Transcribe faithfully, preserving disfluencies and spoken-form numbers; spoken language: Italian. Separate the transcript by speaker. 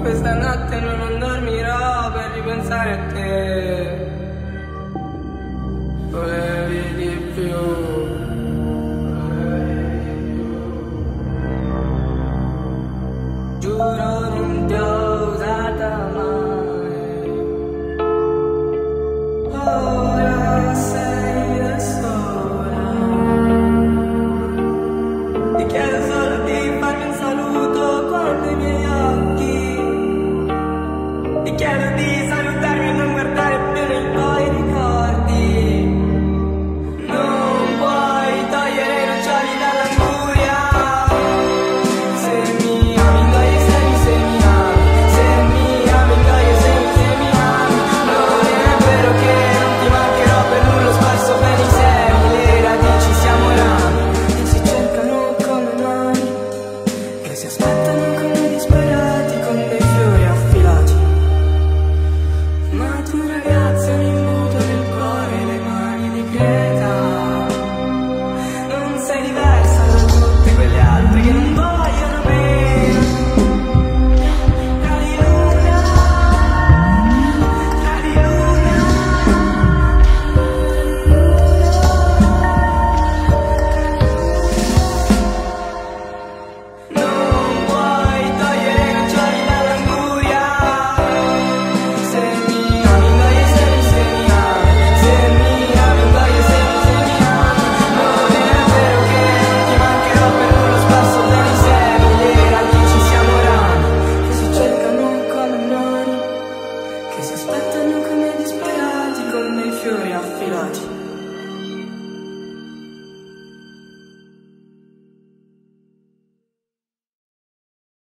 Speaker 1: questa notte non dormirò per ripensare a te. Volevi di più, volevi di più. Giuro non ti ho usata mai. Ora sei da sola. Ti chiedo solo di farmi un saluto con i miei occhi. Ti chiedo di salutarmi e non guardare più nei tuoi ricordi. Non puoi togliere i noccioli dall'anguria. Se mi ami ingoia, se mi, se mi ami. Se mi ami ingoia, se mi, se mi ami. Non è vero che non ti mancherò per nulla, ho sparso bene i semi, le radici siamo rami che si cercano come mani, che si aspettano come disperati con dei fiori affilati. Ma tu ragazza mi muto nel cuore le mani di pietra. Non sei diversa da tutte quelle altre che non vogliono bene. Tra di luna, tra di luna. Non puoi togliere i noccioli dall'anguria. Se mi ami ingoia, se mi, se mi ami. Se mi ami ingoia, se mi, se mi ami. Non è vero che non ti mancherò per nulla, ho sparso bene i semi, le radici siamo rami che si cercano come mani, che si aspettano come disperati con dei fiori affilati.